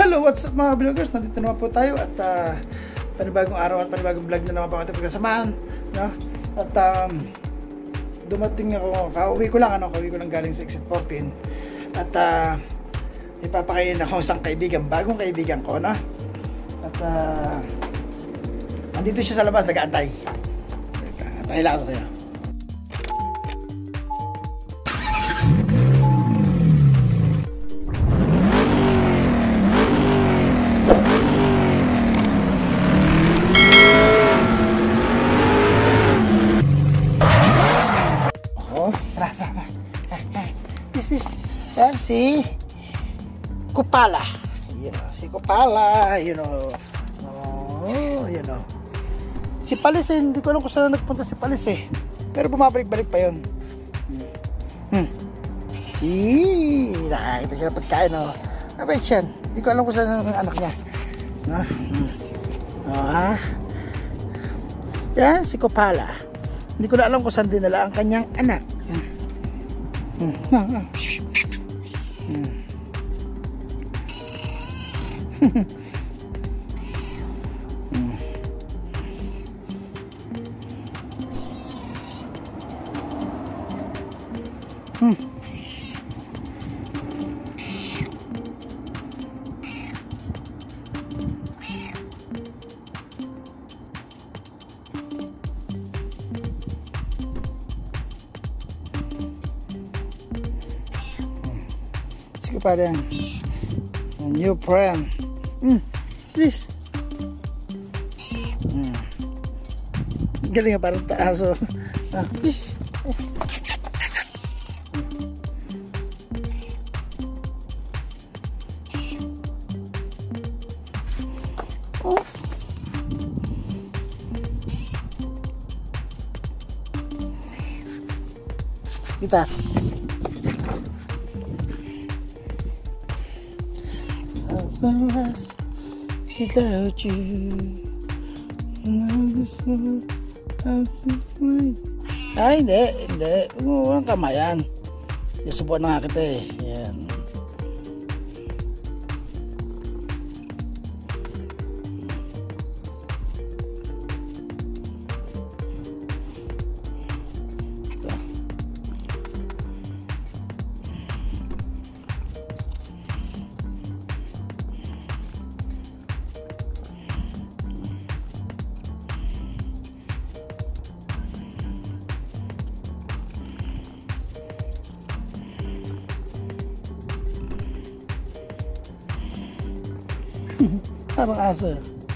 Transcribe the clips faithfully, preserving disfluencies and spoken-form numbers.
Hello, what's up mga vloggers? Nandito naman po tayo at uh, panibagong araw at panibagong vlog na naman po ating pagkasamahan, no? At um, dumating ako, kauwi ko lang, ano, kauwi ko lang galing sa exit fourteen. At uh, ipapakain ako isang kaibigan, bagong kaibigan ko, no? At uh, andito siya sa labas, nag-aantay. Antay lang ako tayo. Yan si Kupala, you know, si Kupala, you know, oh, you know, si Palis, eh, hindi ko alam kung saan nagpunta si Palis eh, pero bumabalik-balik pa yun. Hmm. Eee, nakakita siya ng pagkain, oh. Mabait siya, hindi ko alam kung saan ang anak niya. Ah, hmm. Oh, ha? Yan si Kupala, hindi ko na alam kung saan dinala ang kanyang anak. Hmm. Hmm. Ah, ah. Hmm. hmm. hmm. Sige pa rin. A new friend. Mm, please. Mm. Galing nga parang taaso. Ah, please. Oh. Kita. Without you, ay hindi, hindi, walang kamayan. Isubuan na nga kita eh. Yan. Parang aso.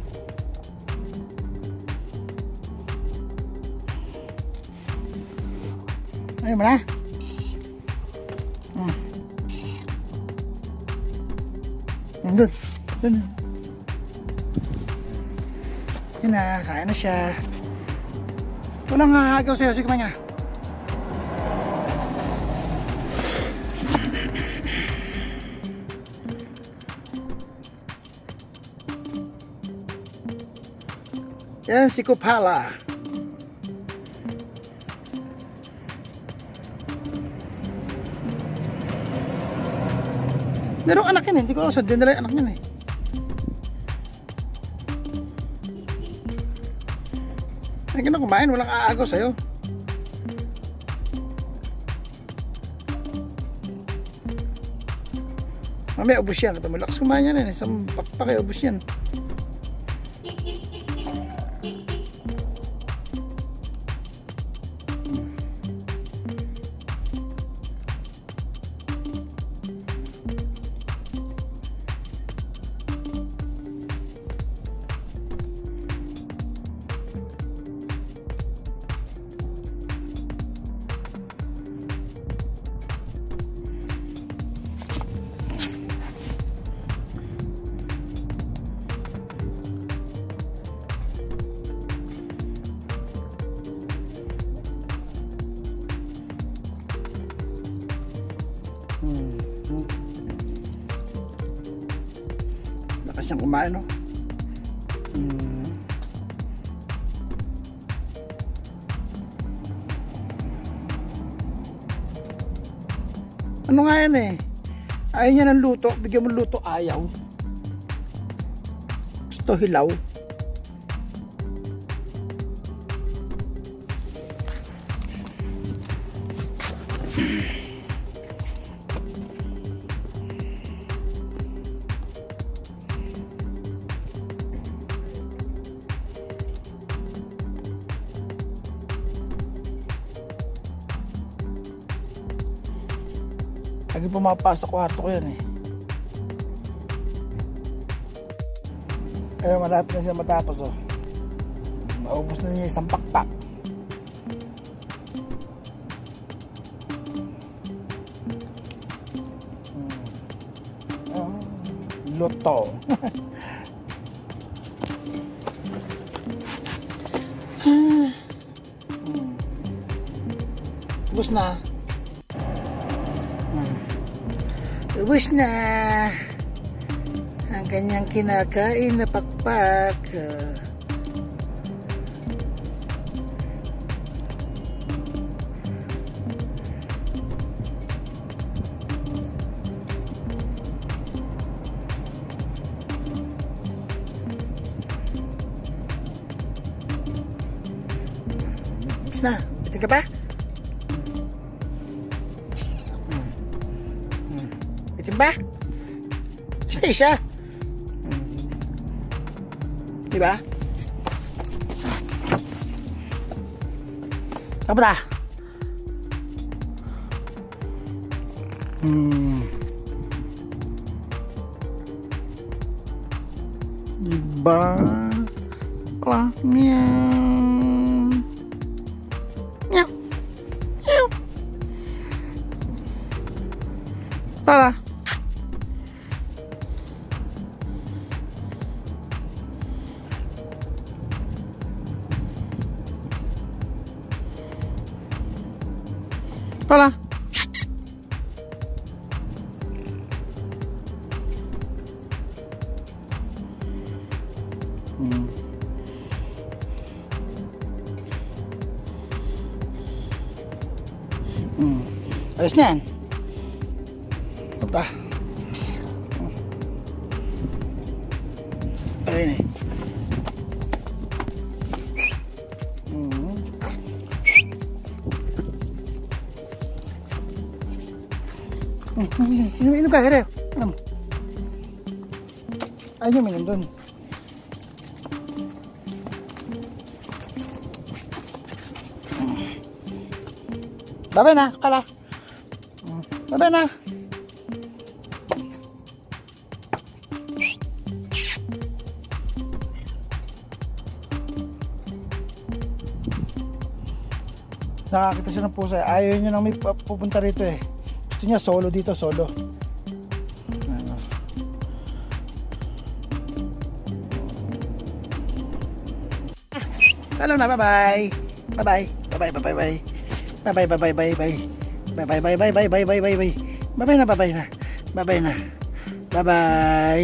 Ayun mo na. Hmm. Doon. Doon. Yun na. Kaya na siya. Walang hahagaw sa'yo. Sige man niya. Yan si Kupala. Merong anak yan eh. Hindi ko alam saan dinala yung anak yan eh. Ay ka na kumain. Walang aagaw sa'yo. Mamaya ubos yan. Kata malakas kumain yan eh. Isang pakpak eh. Ubos yan. Hmm. Hmm. Lakas siyang kumain, no? Hmm. Ano nga yan eh? Ayaw niya ng luto, bigyan mo luto, ayaw. to hilaw. Lagi pumapasok sa kwarto ko yan eh. Kaya malapit na siya matapos oh. Maubos na niya isang pakpak. hmm. oh, Luto. hmm. Ubus na. Ubus na ang kanyang kinakain na pakpak. Uh, ubus na. Bitin ka pa? Ba? Stay siya. Diba? Apa dah? Hmm. Diba? Lah, miau. Miau. Miau. Para. Hola. Hmm. Hmm. Alis na yan. Apa? Ayun eh. Inom, inom ka, kaya. Inom. Ayaw niyo minum doon. Babay na, kala. Babay na. Nakakita siya ng pusa. Ayaw niya nang may pupunta rito eh. Gusto niya solo dito, solo. Ano. Hello na, bye-bye. Bye-bye. Bye-bye, bye-bye. Bye-bye, bye-bye, bye-bye. Bye-bye, bye-bye, bye-bye, bye-bye, bye. Bye-bye na, bye-bye na. Bye-bye na. Bye-bye.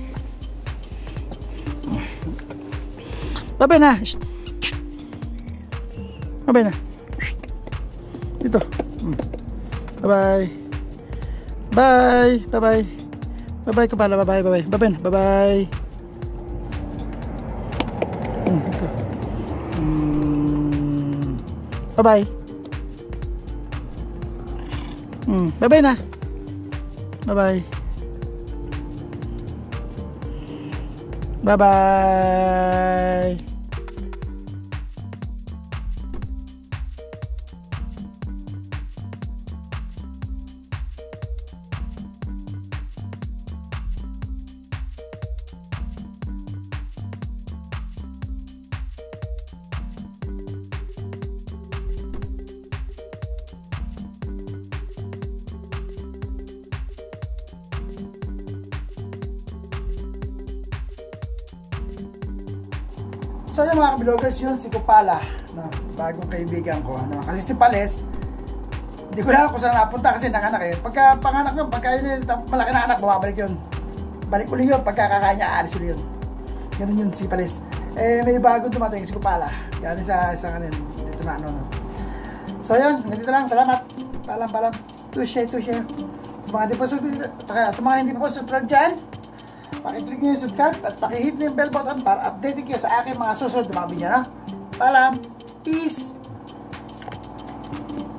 Bye-bye na. Bye-bye na. Dito. Bye-bye. Bye. Bye-bye. Bye-bye kepala. Bye-bye. Bye-bye. Bye-bye. Bye-bye. Hmm, ito. Hmm. Bye-bye. Hmm, bye-bye na. Bye-bye. Bye-bye. So yung mga vloggers, yun si Kupala, no, bagong kaibigan ko, no? Kasi si Pales, hindi ko na alam kung saan napunta kasi nanganak eh. Pagka panganak yun, pagka yun malaki na anak, bumabalik yun. Balik uli yun, pagka kakain niya, aalis uli yun. Ganun yun si Pales. Eh may bagong dumating si Kupala, yan sa isang kanin, dito na ano. No? So yun, ganito lang, salamat. Palam, palam. Touche, touche. Sa mga hindi po subscribe, sa mga hindi po subscribe dyan, Pakiclick nyo yung subscribe at pakihit nyo yung bell button para updated kayo sa aking mga susunod na mga video, no? Paalam! Peace!